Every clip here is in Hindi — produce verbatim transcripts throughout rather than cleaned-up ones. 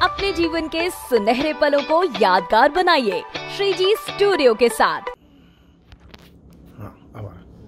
अपने जीवन के सुनहरे पलों को यादगार बनाइए श्रीजी स्टूडियो के साथ। हाँ, अब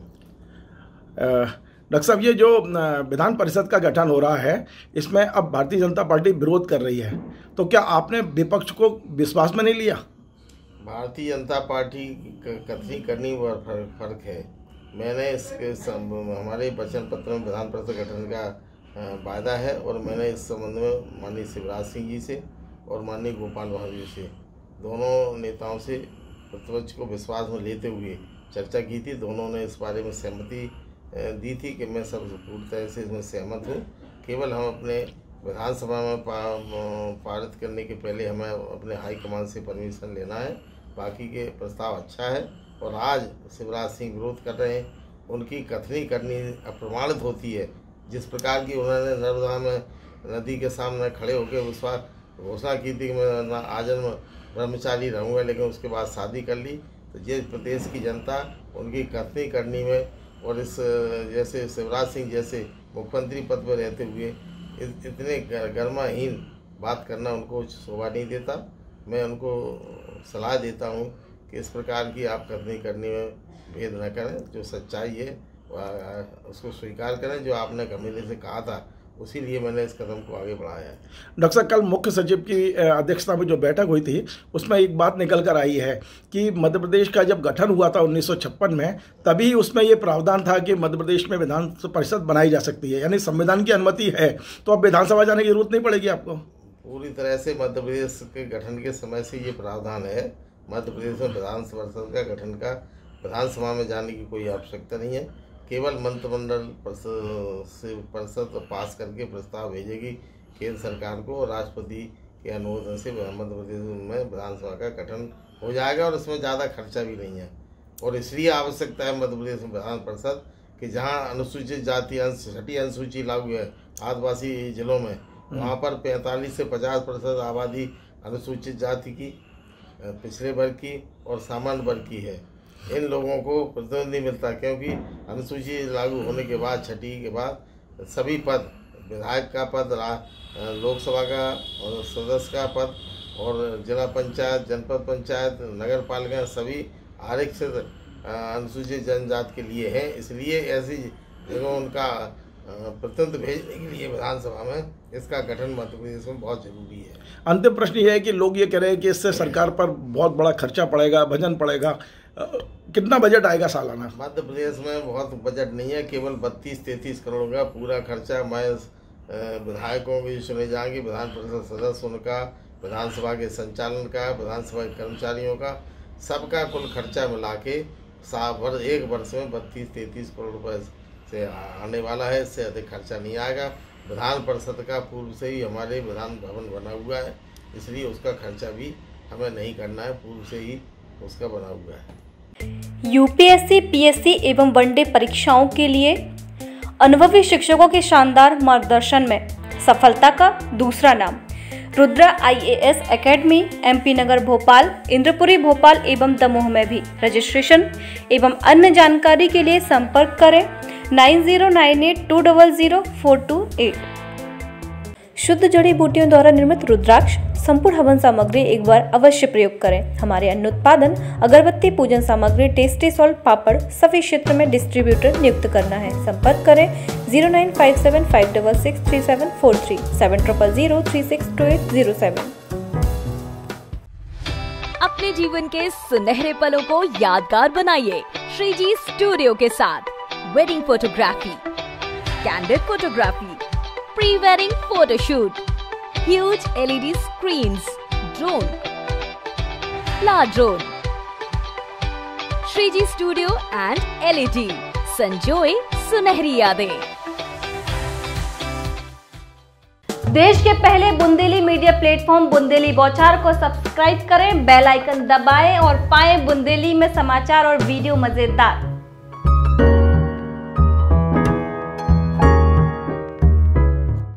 डॉक्टर साहब, ये जो विधान परिषद का गठन हो रहा है, इसमें अब भारतीय जनता पार्टी विरोध कर रही है, तो क्या आपने विपक्ष को विश्वास में नहीं लिया? भारतीय जनता पार्टी कथनी करनी वो फर्क है। मैंने इसके हमारे वचन पत्र में विधान परिषद गठन का वायदा है और मैंने इस संबंध में माननीय शिवराज सिंह जी से और माननीय गोपाल भार्गव जी से, दोनों नेताओं से प्रतिपक्ष को विश्वास में लेते हुए चर्चा की थी। दोनों ने इस बारे में सहमति दी थी कि मैं सब पूरी तरह से इसमें सहमत हूँ। केवल हम अपने विधानसभा में पा, पारित करने के पहले हमें अपने हाईकमान से परमिशन लेना है। बाकी के प्रस्ताव अच्छा है और आज शिवराज सिंह विरोध कर रहे हैं, उनकी कथनी करनी अप्रमाणित होती है। जिस प्रकार की उन्होंने नर्मदा में नदी के सामने खड़े होकर विश्वास घोषणा की थी कि मैं आजन्म ब्रह्मचारी रहूँगा, लेकिन उसके बाद शादी कर ली, तो ये प्रदेश की जनता उनकी कथनी करनी में और इस जैसे शिवराज सिंह जैसे मुख्यमंत्री पद पर रहते हुए इतने गर्माहीन बात करना उनको शोभा नहीं देता। मैं उनको सलाह देता हूँ कि इस प्रकार की आप कथनी करने में भेद न करें, जो सच्चाई है उसको स्वीकार करें। जो आपने कमेले से कहा था, उसी लिए मैंने इस कदम को आगे बढ़ाया है। डॉक्टर साहब, कल मुख्य सचिव की अध्यक्षता में जो बैठक हुई थी, उसमें एक बात निकल कर आई है कि मध्य प्रदेश का जब गठन हुआ था उन्नीस सौ छप्पन में, तभी उसमें ये प्रावधान था कि मध्य प्रदेश में विधान परिषद बनाई जा सकती है, यानी संविधान की अनुमति है, तो अब विधानसभा जाने की जरूरत नहीं पड़ेगी आपको। पूरी तरह से मध्य प्रदेश के गठन के समय से ये प्रावधान है। मध्य प्रदेश में विधान परिषद का गठन का विधानसभा में जाने की कोई आवश्यकता नहीं है। केवल मंत्रिमंडल से परिषद पास करके प्रस्ताव भेजेगी केंद्र सरकार को और राष्ट्रपति के अनुमोदन से मध्य प्रदेश में विधानसभा का गठन हो जाएगा और इसमें ज़्यादा खर्चा भी नहीं है। और इसलिए आवश्यकता है मध्य प्रदेश में विधान परिषद कि जहाँ अनुसूचित जाति अंश छठी अनुसूची लागू है आदिवासी जिलों में, वहाँ पर पैंतालीस से पचास प्रतिशत आबादी अनुसूचित जाति की, पिछड़े वर्ग की और सामान्य वर्ग की है। इन लोगों को प्रतिनिधित्व नहीं मिलता, क्योंकि अनुसूची लागू होने के बाद छठी के बाद सभी पद, विधायक का पद, लोकसभा का और सदस्य का पद और जिला पंचायत, जनपद पंचायत, नगर पालिका सभी आरक्षित अनुसूचित जनजाति के लिए हैं। इसलिए ऐसी जगह उनका प्रतिनिधित्व भेजने के लिए विधानसभा में इसका गठन मध्य प्रदेश में बहुत जरूरी है। अंतिम प्रश्न ये है कि लोग ये कह रहे हैं कि इससे सरकार पर बहुत बड़ा खर्चा पड़ेगा, वजन पड़ेगा, कितना बजट आएगा सालाना? मध्य प्रदेश में बहुत बजट नहीं है, केवल बत्तीस तैंतीस करोड़ का पूरा खर्चा मैं विधायकों की चुने जाएंगे, विधान परिषद सदस्य उनका, विधानसभा के संचालन का, विधानसभा के कर्मचारियों का, सबका कुल खर्चा मिला के साल एक वर्ष में बत्तीस तैंतीस करोड़ रुपये से आने वाला है। इससे अधिक खर्चा नहीं आएगा। विधान परिषद का पूर्व से ही हमारे विधान भवन बना हुआ है, इसलिए उसका खर्चा भी हमें नहीं करना है, पूर्व से ही उसका बना हुआ है। यूपीएससी, पीएससी एवं वनडे परीक्षाओं के लिए अनुभवी शिक्षकों के शानदार मार्गदर्शन में सफलता का दूसरा नाम Rudra IAS academy, MP Nagar Bhopal, Indrapuri Bhopal एवं दमोह में भी। रजिस्ट्रेशन एवं अन्य जानकारी के लिए संपर्क करें nine zero nine eight two double zero four two eight. शुद्ध जड़ी बूटियों द्वारा निर्मित रुद्राक्ष संपूर्ण हवन सामग्री एक बार अवश्य प्रयोग करें। हमारे अन्य उत्पादन अगरबत्ती, पूजन सामग्री, टेस्टी सॉल्ट, पापड़ सभी क्षेत्र में डिस्ट्रीब्यूटर नियुक्त करना है। संपर्क करें zero nine five seven five double six three seven four three seven triple zero three six two eight zero seven. अपने जीवन के सुनहरे पलों को यादगार बनाइए श्रीजी स्टूडियो के साथ। Wedding photography, candid photography, pre wedding photoshoot, huge LED screens, drone, large drone, Shriji studio and LED, संजोए सुनहरी यादें। देश के पहले बुंदेली मीडिया प्लेटफॉर्म बुंदेली बौछार को सब्सक्राइब करें, बेल आइकन दबाएं और पाएं बुंदेली में समाचार और वीडियो मजेदार।